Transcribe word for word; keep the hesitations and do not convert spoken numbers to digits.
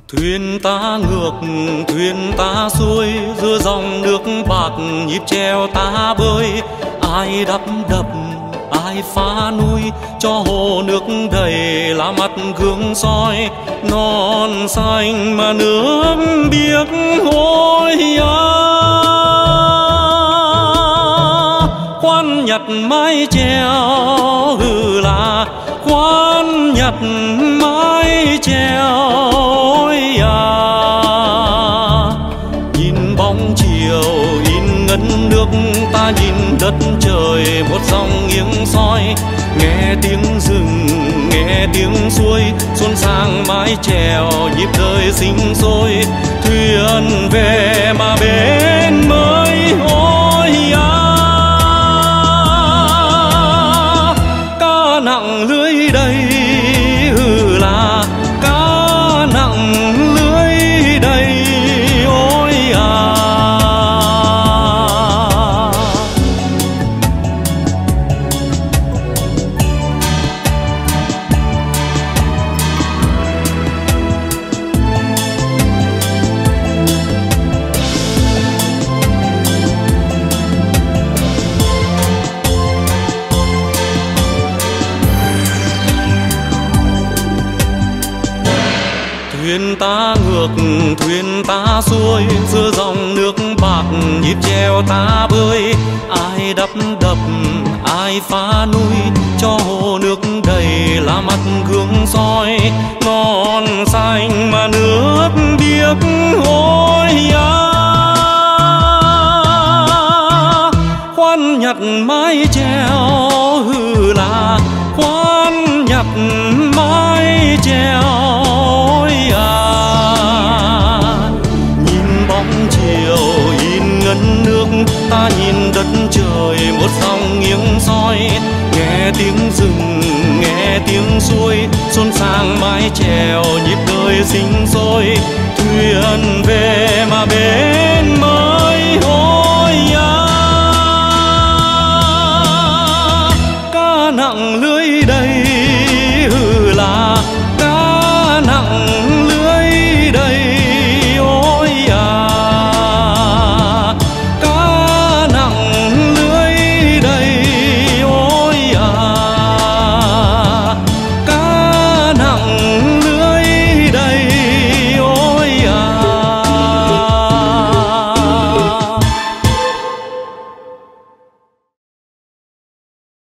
Thuyền ta ngược, thuyền ta xuôi, giữa dòng nước bạc nhịp chèo ta bơi. Ai đắp đập, ai phá núi, cho hồ nước đầy lá mắt gương soi. Non xanh mà nước biếc ôi à. Khoan nhặt mái chèo hừ là, khoan nhặt mái chèo ôi à. Nhìn bóng chiều in ngấn nước, ta nhìn đất trời một dòng nghiêng soi. Nghe tiếng rừng, nghe tiếng suối, xuân sang mái chèo nhịp đời sinh sôi. Thuyền về mà bên mới ôi à. Cá nặng lưới đầy hừ là, cá nặng lưới đầy ôi à. Thuyền ta ngược, thuyền ta xuôi, giữa dòng nước bạc nhịp chèo ta bơi. Ai đắp đập, ai phá núi, cho hồ nước đầy lá mắt gương soi. Non xanh mà nước biếc ôi à. Khoan nhặt mái chèo hừ là, khoan nhặt mái chèo ôi à. Nhìn bóng chiều in ngấn nước, ta nhìn đất trời một dòng nghiêng soi. Nghe tiếng rừng, nghe tiếng suối, xuân sang mái chèo nhịp đời sinh sôi. Thuyền về mà bên mới ôi